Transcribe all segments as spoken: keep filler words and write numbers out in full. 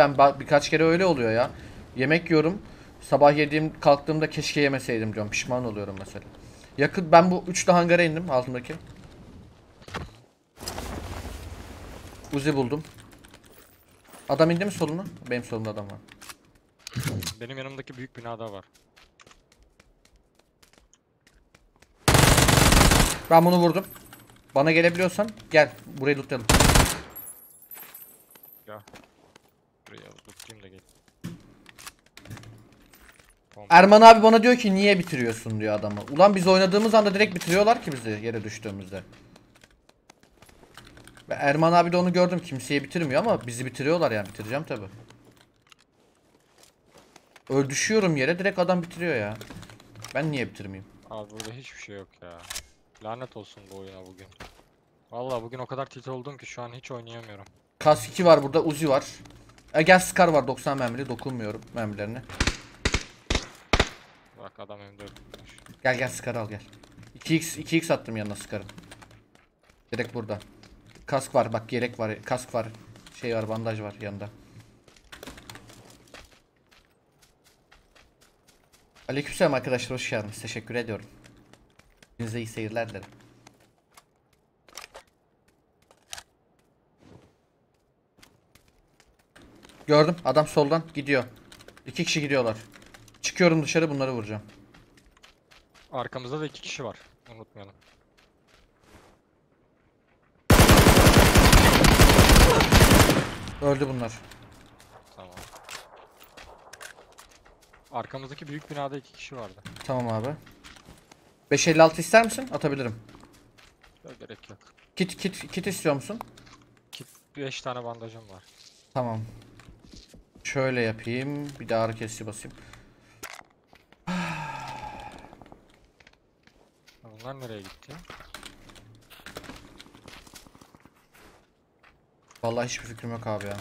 Ben birkaç kere öyle oluyor ya. Yemek yiyorum. Sabah yediğim kalktığımda keşke yemeseydim diyorum. Pişman oluyorum mesela. Yakın ben bu üçlü hangara indim altındaki. Uzi buldum. Adam indi mi soluna? Benim solumda adam var. Benim yanımdaki büyük binada var. Ben bunu vurdum. Bana gelebiliyorsan gel. Burayı lootlayalım. Ya. Buraya tutayım da gel. Erman abi bana diyor ki niye bitiriyorsun diyor adamı. Ulan biz oynadığımız anda direkt bitiriyorlar ki bizi yere düştüğümüzde. Ve Erman abi de onu gördüm, kimseye bitirmiyor ama bizi bitiriyorlar yani, bitireceğim tabi. Öyle düşüyorum yere direkt adam bitiriyor ya. Ben niye bitirmeyeyim? Abi burada hiçbir şey yok ya. Lanet olsun bu oyuna bugün. Vallahi bugün o kadar tilt oldum ki şu an hiç oynayamıyorum. Kask iki var burada, Uzi var. E gel Scar var doksan mermili, dokunmuyorum mermilerine. Bak adam M dörtmüş. Gel gel Scar al gel. iki x iki x attım yanına Scar'ın. Direkt burada. Kask var bak, yelek var, kask var. Şey var, bandaj var yanında. Aleykümselam arkadaşlar, hoş geldiniz. Teşekkür ediyorum. Size iyi seyirler dilerim. Gördüm, adam soldan gidiyor. İki kişi gidiyorlar. Çıkıyorum dışarı, bunları vuracağım. Arkamızda da iki kişi var. Unutmayalım. Öldü bunlar. Tamam. Arkamızdaki büyük binada iki kişi vardı. Tamam abi. beş elli altı ister misin? Atabilirim. Ya gerek yok. Kit kit kit istiyor musun? Kit beş tane bandajım var. Tamam. Şöyle yapayım. Bir de ağrı kesici basayım. Bunlar nereye gitti? Vallahi hiçbir fikrim yok abi ya.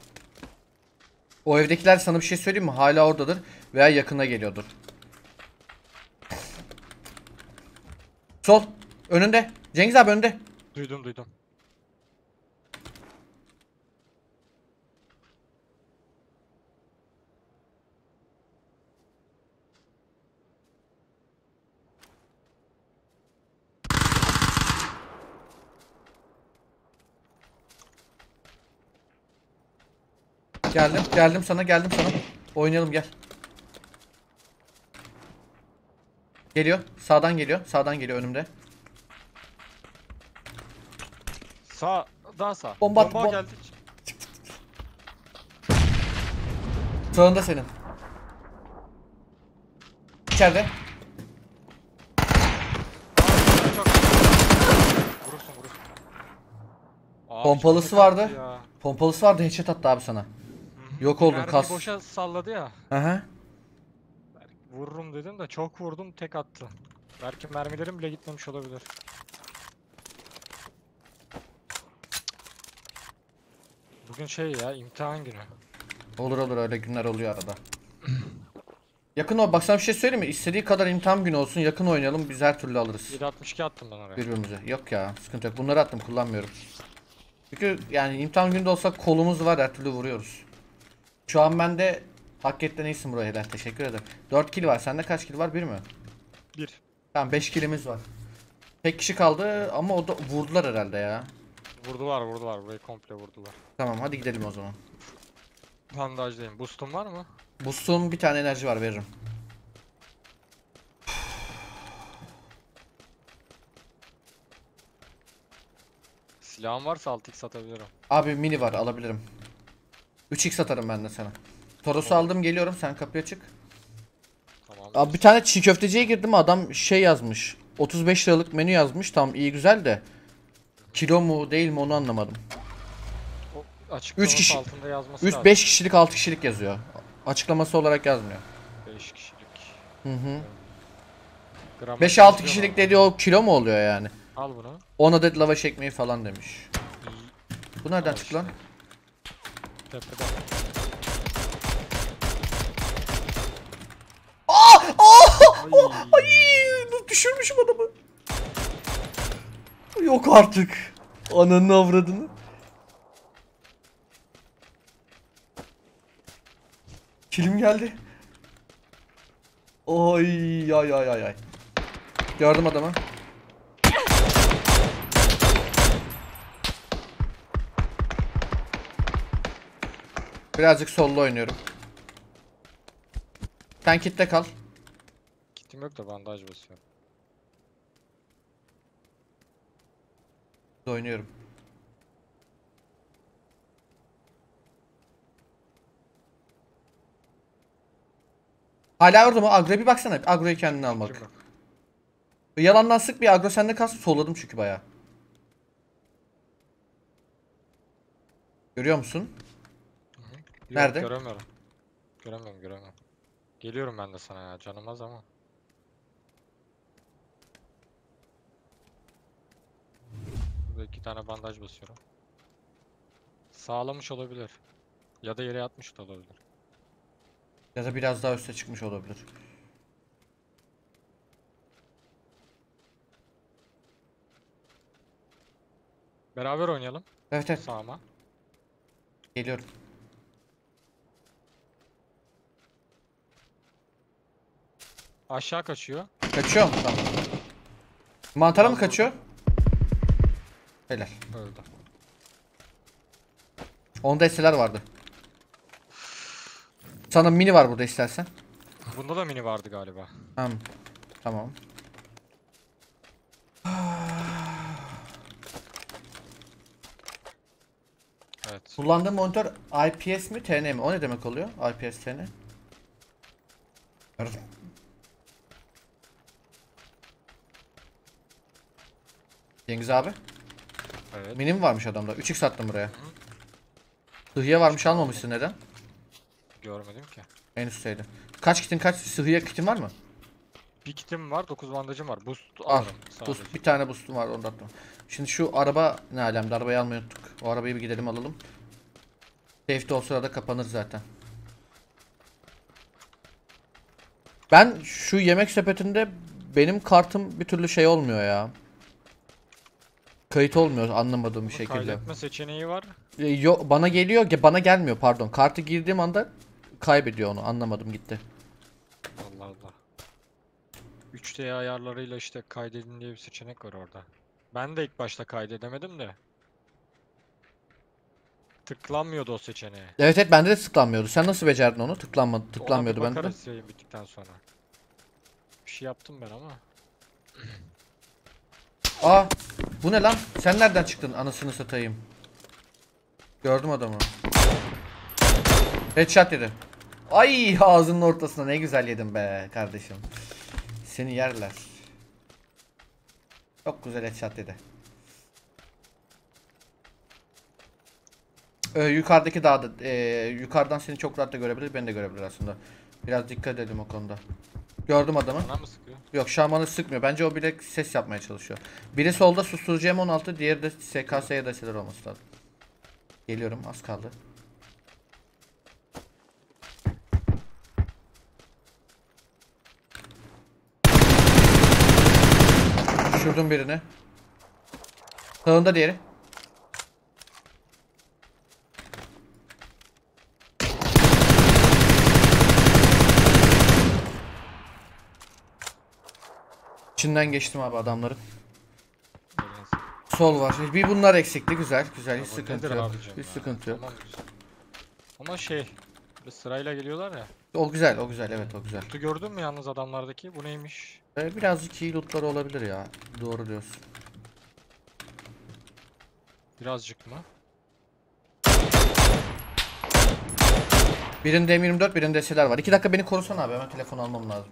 O evdekiler, sana bir şey söyleyeyim mi? Hala oradadır veya yakına geliyordur. Sol. Önünde. Cengiz abi önünde. Duydum duydum. Geldim. Geldim sana. Geldim sana. Oynayalım gel. Geliyor. Sağdan geliyor. Sağdan geliyor önümde. Sağ, daha sağ. Bomba, Bomba bom- geldi. Sağında senin. İçeride. Çok. Vurursun vurursun. Abi Pompalısı çok vardı. attı ya. Pompalısı vardı. Headshot attı abi sana. Hı hı. Yok oldun, Mermiyi kas. boşa salladı ya. Aha. Vururum dedim de çok vurdum, tek attı. Belki mermilerim bile gitmemiş olabilir. Bugün şey ya, imtihan günü. Olur olur, öyle günler oluyor arada. Yakın ol. Bak sana bir şey söyleyeyim mi? İstediği kadar imtihan günü olsun. Yakın oynayalım. Biz her türlü alırız. yedi altmış iki attım ben oraya. Birbirimize. Yok ya. Sıkıntı yok. Bunları attım. Kullanmıyorum. Çünkü yani imtihan günde olsa kolumuz var. Her türlü vuruyoruz. Şu an bende hakikaten iyisin buraya. Helal. Teşekkür ederim. dört kill var. Sende kaç kill var? bir mi? bir. Tamam, beş killimiz var. Tek kişi kaldı ama o da vurdular herhalde ya. Vurdular vurdular, burayı komple vurdular. Tamam hadi gidelim o zaman. Bandajdayım. Boost'um var mı? Boost'un bir tane enerji var, veririm. Silahım varsa altı x atabilirim. Abi mini var, alabilirim. üç x atarım ben de sana. Toros'u aldım, geliyorum, sen kapıya çık. Tamam. Abi bir tane çiğ köfteciye girdim, adam şey yazmış. otuz beş liralık menü yazmış, tam iyi güzel de. Kilo mu değil mi onu anlamadım. O açıklaması üç kişi- altında yazması üç lazım. beş kişilik altı kişilik yazıyor. Açıklaması olarak yazmıyor. beş kişilik. Hı hı. Gramaj beş altı yazıyor kişilik mu? dediği o kilo mu oluyor yani? Al bunu. on adet lavaş ekmeği falan demiş. Bu nereden Al çıktı lan? işte. Tepeden. Ay. Ay, düşürmüşüm adamı. Yok artık. Ananı avradını. Kilim geldi. Oy ay ay ay ay. Gördüm adamı. Birazcık sollu oynuyorum. Sen kitle kal. Kitim yok da bandaj basıyorum. Oynuyorum. Hala orada mı? Agro'ya bir baksana. Agro'yu kendine almak. Fikrim yok. Yalandan sık bir agro sende kalsın. Solladım çünkü bayağı. Görüyor musun? Hı hı. Yok, Nerede? göremiyorum. Göremiyorum göremiyorum. Geliyorum ben de sana ya, canım az ama. Burada iki tane bandaj basıyorum. Sağlamış olabilir. Ya da yere yatmış da olabilir. Ya da biraz daha üste çıkmış olabilir. Beraber oynayalım. Evet evet. Sağıma. Geliyorum. Aşağı kaçıyor. Kaçıyor mu? Tamam. Mantara mı Biraz kaçıyor? Helal. Öldü. Onda eseler vardı. Sana mini var burada istersen. Bunda da mini vardı galiba. Tamam. Tamam. Evet. Kullandığım monitör I P S mi T N mi? O ne demek oluyor? I P S T N. Gördüm. Cengiz abi. Evet. Mini mi varmış adamda? üç x attım buraya. Sıhhiye varmış almamışsın neden? Görmedim ki. En üstteydi. Kaç kitin kaç sıhhiye kitin var mı? Bir kitim var, dokuz bandajım var. Boost Al. alırım sadece. Boost, bir tane boostum var onu da attım. Şimdi şu araba ne alemde? Arabayı almayı unuttuk. O arabayı bir gidelim alalım. Safety o sırada kapanır zaten. Ben şu yemek sepetinde benim kartım bir türlü şey olmuyor ya. Kayıt olmuyor anlamadığım bir Bunun şekilde. kaydetme seçeneği var. E, Yo, bana geliyor, ge- bana gelmiyor pardon. Kartı girdiğim anda kaybediyor onu. Anlamadım gitti. Allah Allah. üç D ayarlarıyla işte kaydedin diye bir seçenek var orada. Ben de ilk başta kaydedemedim de. Tıklanmıyordu o seçeneğe. Evet evet bende de tıklanmıyordu. Sen nasıl becerdin onu? Tıklanmadı, Ona bir tıklanmıyordu bende de. bakarız yayın bittikten sonra. Bir şey yaptım ben ama. Aa, bu ne lan? Sen nereden çıktın? Anasını satayım. Gördüm adamı. Headshot yedi. Ay ağzının ortasına ne güzel yedim be kardeşim. Seni yerler. Çok güzel headshot yedi. Ee, yukarıdaki dağda, e, yukarıdan seni çok rahat da görebilir, beni de görebilir aslında. Biraz dikkat edelim o konuda. Gördüm adamı. Bana mı sıkıyor? Yok şamanı sıkmıyor. Bence o bile ses yapmaya çalışıyor. Biri solda susturucu M on altı, diğeri de S K S ya da şeyler olması lazım. Geliyorum az kaldı. Düşürdüm birini. Sağında diğeri. İçinden geçtim abi adamların. Eline sağlık. Sol var. Bir bunlar eksikti. Güzel. Güzel. Hiç Ya bu sıkıntı nedir yok. abicim Hiç ya? sıkıntı yok. Tamam güzel. Ama şey, böyle sırayla geliyorlar ya. O güzel. O güzel. Evet o güzel. Loot'u gördün mü yalnız adamlardaki? Bu neymiş? Ee, birazcık iyi lootları olabilir ya. Doğru diyorsun. Birazcık mı? Birinde M yirmi dört, birinde S'ler var. iki dakika beni korusana abi. Hemen telefon almam lazım.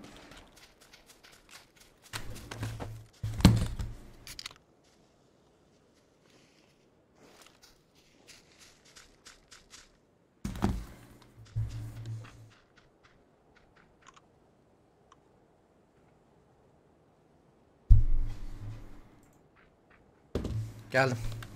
Geldim.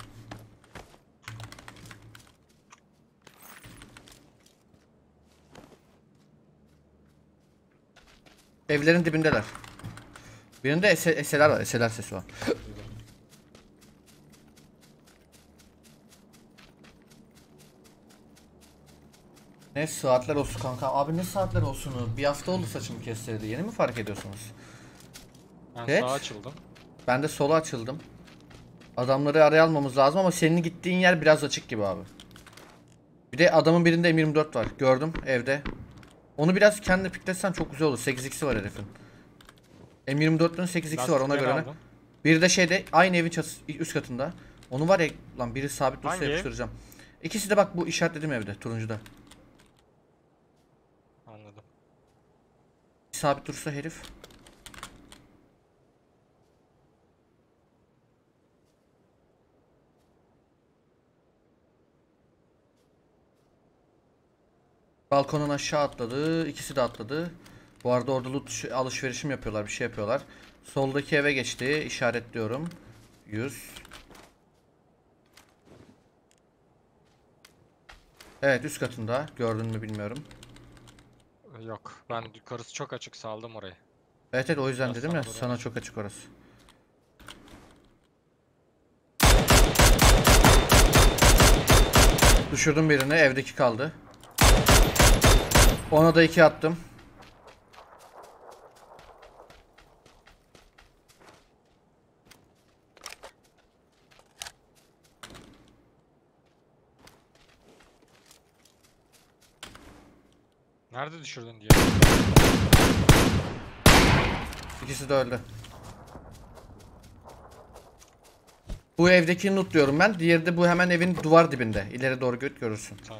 Evlerin dibindeler. Birinde ese, S'ler var. S'ler sesi var. Ne saatler olsun kanka. Abi ne saatler olsun. Bir hafta oldu saçımı kestirdi. Yeni mi fark ediyorsunuz? Ben Evet. sağa açıldım. Ben de sola açıldım. Adamları araya almamız lazım ama senin gittiğin yer biraz açık gibi abi. Bir de adamın birinde M yirmi dört var. Gördüm evde. Onu biraz kendi pikletsen çok güzel olur. sekiz x'i var herifin. M yirmi dört'ün sekiz x'i var ona Lastikleri göre ne? aldım. Biri de şeyde aynı evin çatısı üst katında. Onu var ya lan biri sabit dursa Hangi ev? yapıştıracağım. İkisi de bak bu işaretledim evde turuncuda. Anladım. Sabit dursa herif. Balkondan aşağı atladı. İkisi de atladı. Bu arada orada loot ş- alışverişim yapıyorlar. Bir şey yapıyorlar. Soldaki eve geçti. İşaretliyorum. yüz. Evet üst katında. Gördün mü bilmiyorum. Yok. Ben yukarısı çok açık saldım orayı. Evet evet o yüzden Biraz dedim ya sana doğru sana yanaş. çok açık orası. Düşürdüm birini. Evdeki kaldı. Ona da iki attım. Nerede düşürdün diye. İkisi de öldü. Bu evdekini lootluyorum ben. Diğeri de bu hemen evin duvar dibinde. İleri doğru göt görürsün. Tamam.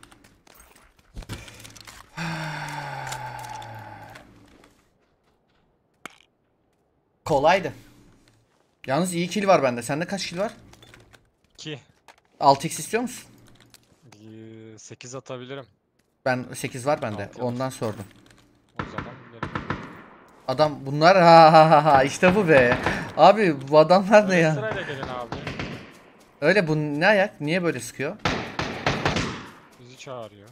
Kolaydı. Yalnız iyi kill var bende. Sende kaç kill var? iki. altı x istiyor musun? sekiz atabilirim. Ben sekiz var bende. Altı Ondan sordum. O zaman gidelim. Adam bunlar ha ha ha ha işte bu be. Abi bu adamlar ne Öyle ya? sırayla gelin abi. Öyle bu ne ayak? Niye böyle sıkıyor? Bizi çağırıyor.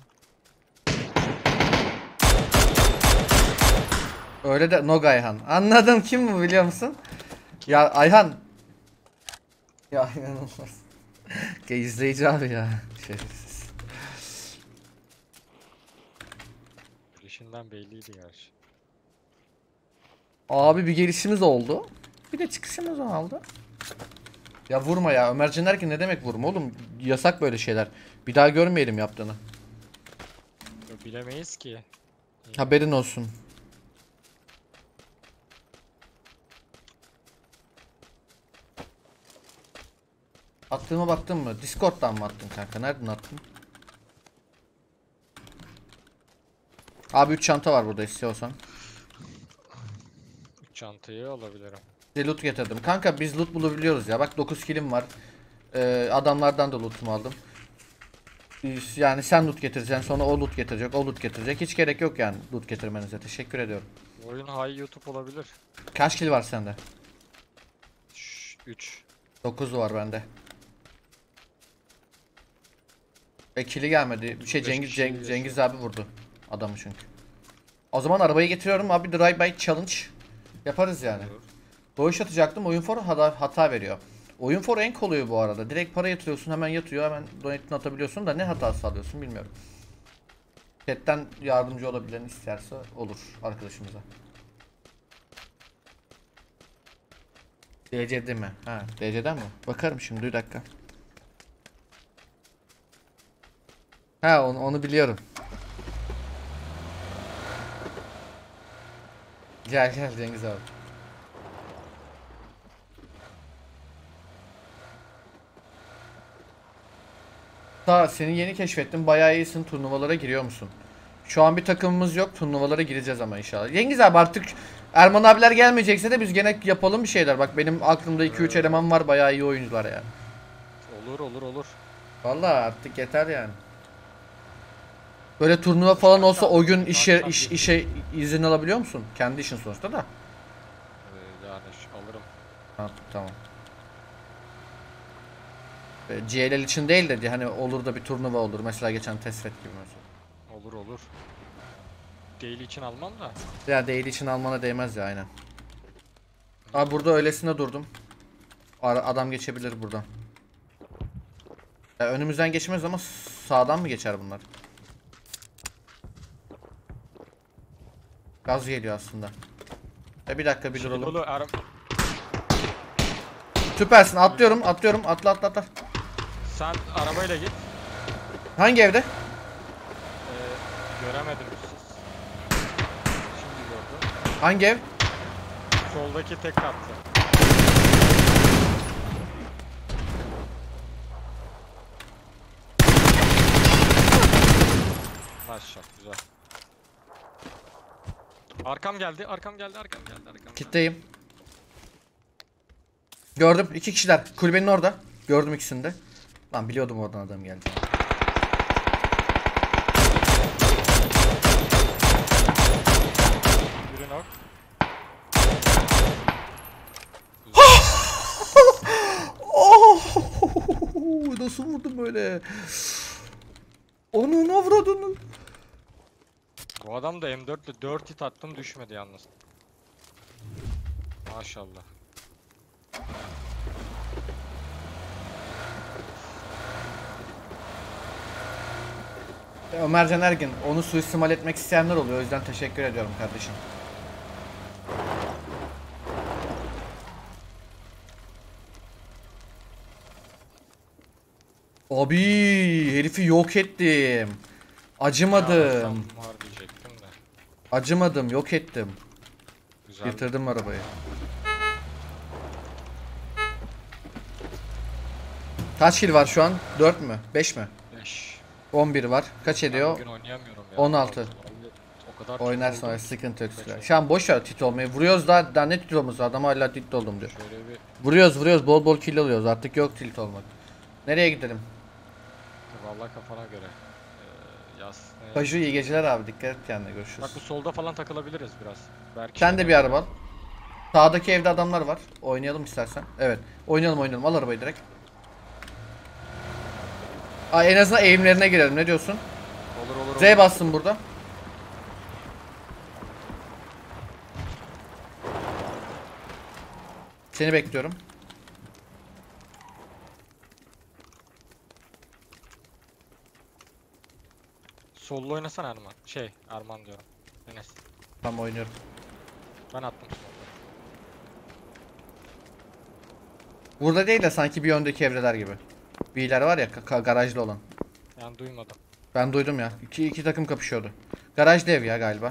Öyle de Nog Ayhan. Anladım kim bu biliyor musun? Ya Ayhan. Ya inanılmaz. Ya izleyici abi ya. Şerefsiz. Girişinden belliydi gerçi. Abi bir gelişimiz oldu. Bir de çıkışımız oldu. Ya vurma ya. Ömercan der ki ne demek vurma oğlum? Yasak böyle şeyler. Bir daha görmeyelim yaptığını. Ya bilemeyiz ki. Haberin olsun. Attığıma baktın mı? Discord'dan mı attın kanka? Nereden attın? Abi üç çanta var burada istiyorsan. Üç çantayı alabilirim. Bir de loot getirdim. Kanka biz loot bulabiliyoruz ya. Bak dokuz killim var. Ee, adamlardan da loot'umu aldım. Biz- Yani sen loot getireceksin sonra o loot getirecek, o loot getirecek. Hiç gerek yok yani loot getirmenize. Teşekkür ediyorum. Oyun high YouTube olabilir. Kaç kill var sende? üç. dokuz var bende. E kill'i gelmedi. Bir şey beş Cengiz kişi Ceng- yaşıyor. Cengiz abi vurdu adamı çünkü. O zaman arabayı getiriyorum abi drive-by challenge yaparız yani. Olur. Doğuş atacaktım oyun for hata, hata veriyor. Oyun for en kolayı bu arada. Direkt para yatırıyorsun hemen yatıyor hemen donate'ini atabiliyorsun da ne hatası alıyorsun bilmiyorum. Chat'ten yardımcı olabilen isterse olur arkadaşımıza. D C'de mi? Ha, D C'den mi? Bakarım şimdi bir dakika. Ha onu, onu biliyorum. Gel gel Cengiz abi. Daha seni yeni keşfettim. Bayağı iyisin. Turnuvalara giriyor musun? Şu an bir takımımız yok. Turnuvalara gireceğiz ama inşallah. Cengiz abi artık Erman abiler gelmeyecekse de biz gene yapalım bir şeyler. Bak benim aklımda iki üç eleman var. Bayağı iyi oyuncular yani. Olur olur olur. Vallahi artık yeter yani. Böyle turnuva falan olsa o gün işe iş, işe izin alabiliyor musun? Kendi işin sonuçta da. Ee, yani şu- alırım. Ha, tamam. E, C L L için değil de hani olur da bir turnuva olur. Mesela geçen Tesret gibi mesela. Olur olur. Daily için almam da. Ya değil için almana değmez ya aynen. Abi burada öylesine durdum. Ara- Adam geçebilir buradan. Ya önümüzden geçmez ama sağdan mı geçer bunlar? Gaz geliyor aslında. E bir dakika bir Şey duralım. dolu, ara- Süpersin, atlıyorum atlıyorum, atla atla atla. Sen arabayla git. Hangi evde? Ee, göremedim siz. Şimdi gördüm. Hangi ev? Soldaki tek katlı. Maşallah güzel. Arkam geldi, arkam geldi, arkam geldi, arkam geldi. Kitleyim. Gördüm, iki kişiler. Kulübenin orada. Gördüm ikisini de. Lan biliyordum oradan adam geldi. Biri nok. Oh! Nasıl vurdum böyle? Onun avradını. Bu adam da M dört ile dört hit attım düşmedi yalnız. Maşallah. Ömercan Ergin, onu suistimal etmek isteyenler oluyor. O yüzden teşekkür ediyorum kardeşim. Abi herifi yok ettim. Acımadım. Tam var diyecektim de. Acımadım, yok ettim. Güzel. Getirdim arabayı. Kaç kill var şu an? dört mü? beş mi? beş. on bir var. Kaç ediyor? Bugün oynayamıyorum ya. on altı. O kadar Oynarsın tilt öyle oldum. sıkıntı yok. Beş Şu an boş ver tit olmayı. Vuruyoruz da, daha ne tit olması, adam hala tilt oldum diyor. Şöyle bir Vuruyoruz vuruyoruz, bol bol kill alıyoruz, artık yok tilt olmak. Nereye gidelim? vallahi kafana göre. Ee, yaz. Ne- Paju iyi geceler abi, dikkat et kendine, görüşürüz. Bak bu solda falan takılabiliriz biraz. Belki Sen de şeyden bir araba al. geliyor. Sağdaki evde adamlar var. Oynayalım istersen. Evet. Oynayalım oynayalım. Al arabayı direkt. Aa, en azından eğimlerine girelim. Ne diyorsun? Olur olur Z olur. bastım burada. Seni bekliyorum. Sollu oynasana Erman. Şey Erman diyorum. Enes. Tamam, oynuyorum. Ben attım sollu. Burada değil de sanki bir öndeki evreler gibi. Birileri var ya, ka- garajlı olan. Yani duymadım. Ben duydum ya. İki, iki takım kapışıyordu. Garajlı ev ya galiba.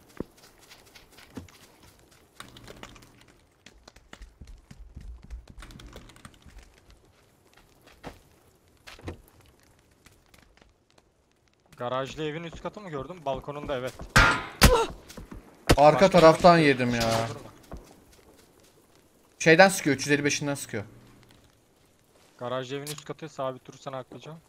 Garajlı evin üst katı mı gördüm? Balkonunda evet. Arka Başka taraftan bir- yedim şey ya. olur mu? Şeyden sıkıyor. üç yüz elli beşinden sıkıyor. Garajlı evin üst katı sabit durursan aklayacağım.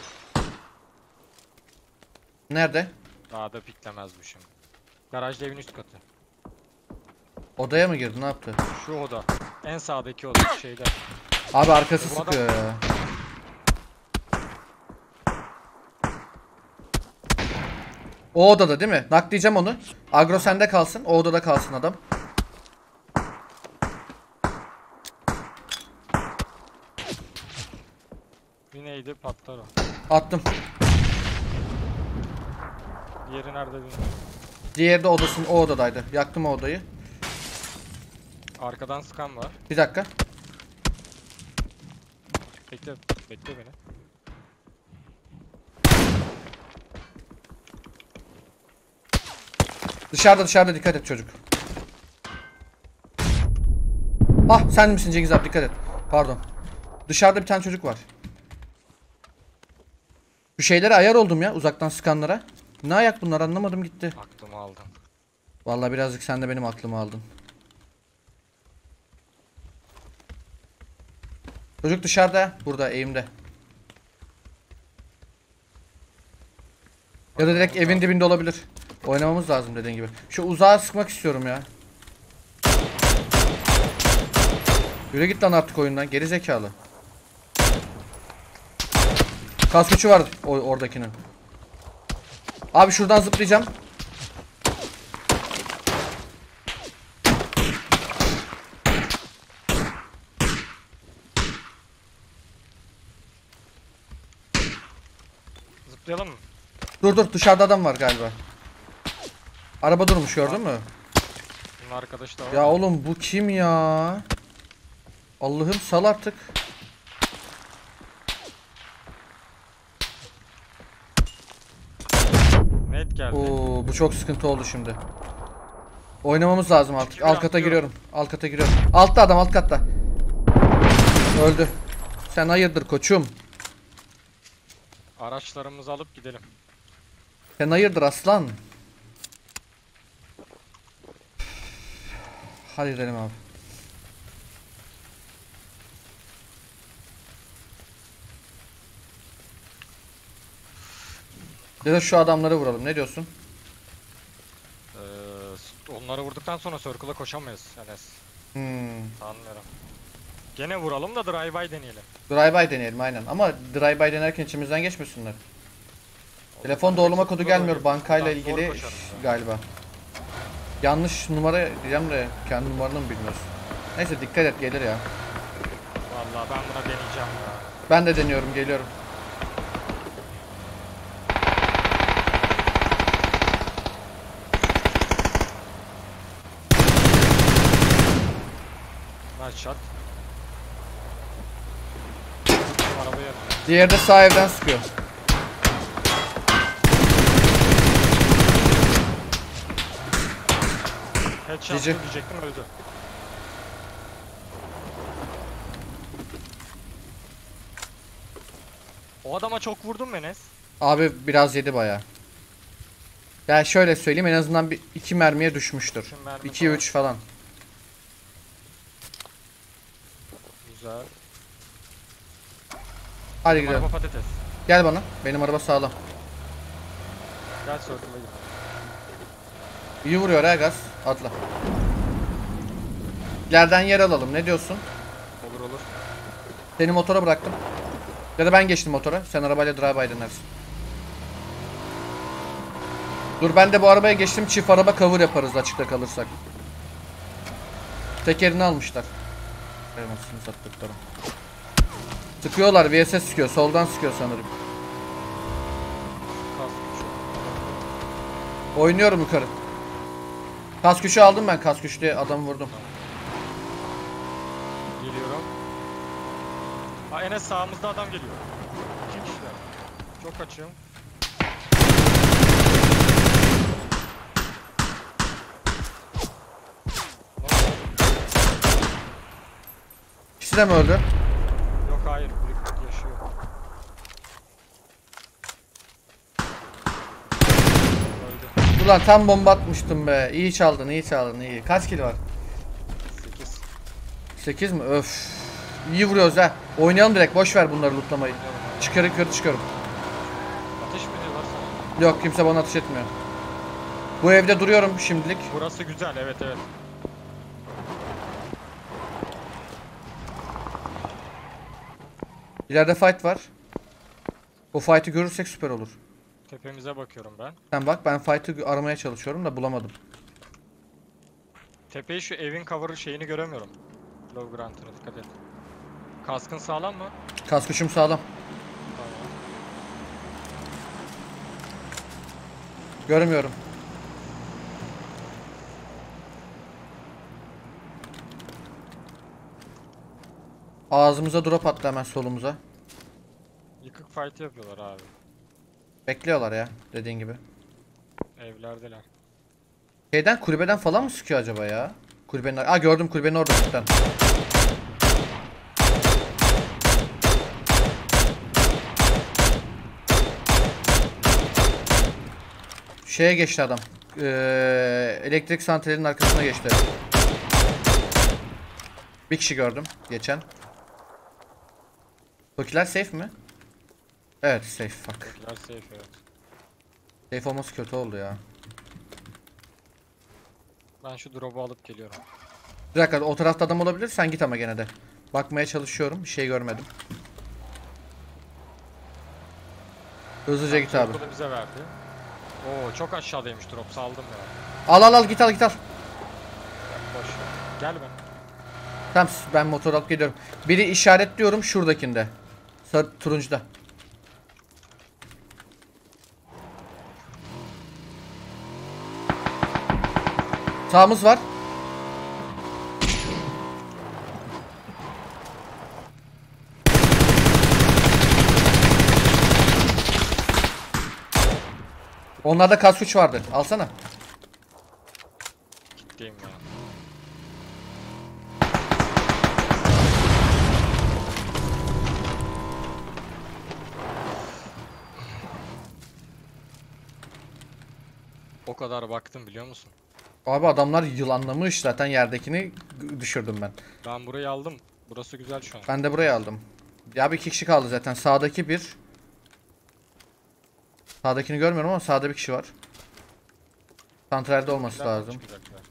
Nerede? Daha da piklemez bu şimdi. Garajlı evin üst katı. Odaya mı girdi? Ne yaptı? Şu oda. En sağdaki oda şeyde. Abi arkası Bu adam- sıkıyor ya. O odada değil mi? Naklayacağım onu. Agro sende kalsın. O odada kalsın adam. Bir neydi patlar o. Attım. Diğeri nerede bilmiyorum. Diğeri de odasın, o odadaydı. Yaktım o odayı. Arkadan sıkan var. Bir dakika. Bekle, bekle beni. Dışarıda dışarıda, dikkat et çocuk. Ah, sen misin Cengiz abi, dikkat et. Pardon. Dışarıda bir tane çocuk var. Şu şeylere ayar oldum ya, uzaktan sıkanlara. Ne ayak bunlar, anlamadım gitti. Aklımı aldın. Vallahi birazcık sen de benim aklımı aldın. Çocuk dışarıda, burada eğimde. Ya da direkt evin dibinde olabilir. Oynamamız lazım dediğin gibi. Şu uzağa sıkmak istiyorum ya. Yürü git lan artık oyundan, geri zekalı. Kas gücü var o oradakinin. Abi şuradan zıplayacağım. Zıplayalım mı? Dur dur, dışarıda adam var galiba. Araba durmuş, gördün mü? Bunun arkadaşı da var. Ya oğlum bu kim ya? Allah'ım sal artık. Net geldi. Oo, bu çok sıkıntı oldu şimdi. Oynamamız lazım artık. Çünkü Alt ben kata atlıyorum. giriyorum. Alt kata giriyorum. Altta adam, alt katta. Öldü. Sen hayırdır koçum? Araçlarımızı alıp gidelim. Sen hayırdır aslan? Hadi gidelim abi. Ya da şu adamları vuralım. Ne diyorsun? Ee, s- onları vurduktan sonra circle'a koşamayız Enes. Hmm. Sanmıyorum. Gene vuralım da drive-by deneyelim. Drive-by deneyelim aynen. Ama drive-by denerken içimizden geçmesinler. Telefon doğrulama kodu gelmiyor bankayla Buradan zor ilgili koşarız ya. galiba. Yanlış numara diyeceğim de kendi numaranı mı bilmiyorsun? Neyse dikkat et, gelir ya. Vallahi ben buna deneyeceğim ya. Ben de deniyorum, geliyorum. Nice shot. Şu arabaya Diğeri de sağ evden sıkıyor. headshot Cici. diyecektim, öldü. O adama çok vurdum Enes. Abi biraz yedi baya. Ya şöyle söyleyeyim, en azından bir iki mermiye düşmüştür. İki mermi iki falan. üç falan. Güzel. Hadi Araba gidelim. patates. Gel bana. Benim araba sağlam. Gel circle'a gidelim. İyi vuruyor ha gaz. Atla. İleriden yer alalım. Ne diyorsun? Olur olur. Seni motora bıraktım. Ya da ben geçtim motora. Sen arabayla drive-by denersin. Dur ben de bu arabaya geçtim. Çift araba cover yaparız açıkta kalırsak. Tekerini almışlar. Eyvallah, sattıklarım. Sıkıyorlar. V S S sıkıyor. Soldan sıkıyor sanırım. Kask Oynuyorum yukarı. Kas güçü aldım ben. Kas güçlü adamı vurdum. geliyorum. Aa, Enes sağımızda adam geliyor. İki kişiler. Çok açığım. İkisi de mi öldü? Yok hayır, biri yaşıyor. Öldü. Ulan tam bomba atmıştım be. İyi çaldın, iyi çaldın, iyi. Kaç kill var? sekiz. sekiz mi? Öf. İyi vuruyoruz ha. Oynayalım direkt. Boş ver bunları lootlamayı. Çıkar yukarı çıkıyorum. Ateş mi ediyorlar sana? Yok, kimse bana ateş etmiyor. Bu evde duruyorum şimdilik. Burası güzel, evet evet. İleride fight var. O fight'ı görürsek süper olur. Tepemize bakıyorum ben. Sen bak, ben fight'ı aramaya çalışıyorum da bulamadım. Tepeyi, şu evin cover şeyini göremiyorum. Low ground'ına dikkat et. Kaskın sağlam mı? Kaskışım sağlam. Tamam. Görmüyorum. Ağzımıza drop attı hemen solumuza. Yıkık fight yapıyorlar abi. Bekliyorlar ya, dediğin gibi. Evlerdeler. Şeyden, kulübeden falan mı sıkıyor acaba ya? Kulübenin... Aa, gördüm kulübenin orada cidden. Şeye geçti adam. Ee, elektrik santralinin arkasına geçti. Bir kişi gördüm geçen. Tokiler safe mi? Evet safe, fuck. Evler safe, evet. Safe olması kötü oldu ya. Ben şu drop'u alıp geliyorum. Bir dakika, o tarafta adam olabilir, sen git ama gene de. Bakmaya çalışıyorum, bir şey görmedim. Hızlıca git abi. Bu da bize verdi. Oo, çok aşağıdaymış drop, saldım ya. Al al al, git al git al. Boş ver. Gel ben. Tamam, ben motor alıp geliyorum. Biri işaretliyorum şuradakinde. Sarı turuncuda. Sağımız var. Onlarda kas güç vardı. Alsana. Gideyim ya. O kadar baktım biliyor musun? Abi adamlar yılanlamış zaten, yerdekini g- düşürdüm ben. Ben burayı aldım. Burası güzel şu an. Ben de burayı aldım. Ya bir iki kişi kaldı zaten. Sağdaki bir. Sağdakini görmüyorum ama sağda bir kişi var. Santralde olması Nereden lazım. çıkacaklar?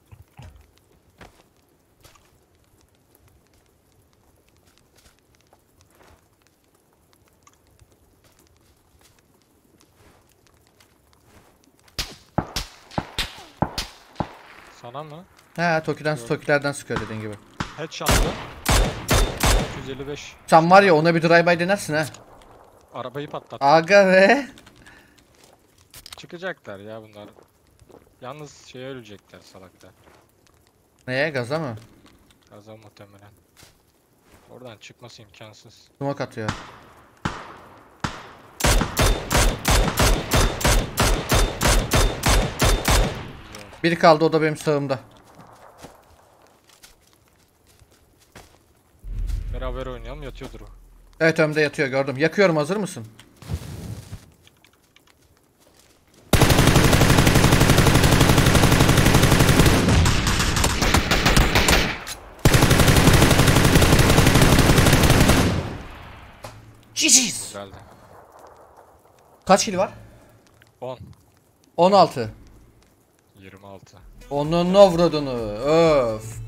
Sana mı? He, Toki'den Gördüm. Toki'lerden sıkıyor dediğin gibi. Headshot'lı. iki yüz elli beş. Sen var ya ona bir drive-by denersin ha. Arabayı patlat. Aga be. Çıkacaklar ya bunlar. Yalnız şey ölecekler salaklar. Neye, gaza mı? Gaza muhtemelen. Oradan çıkması imkansız. Smoke atıyor. Biri kaldı, o da benim sağımda. Beraber oynayalım, yatıyordur o. Evet, önümde yatıyor, gördüm. Yakıyorum, hazır mısın? G G's. Güzeldi. Kaç kill var? on. on altı. yirmi altı. Onun avradını. Öf.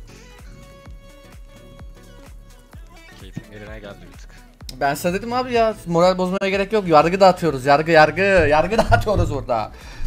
Keyfim yerine geldi bir tık. Ben sana dedim abi ya, moral bozmaya gerek yok. Yargı dağıtıyoruz. Yargı yargı. Yargı dağıtıyoruz burada.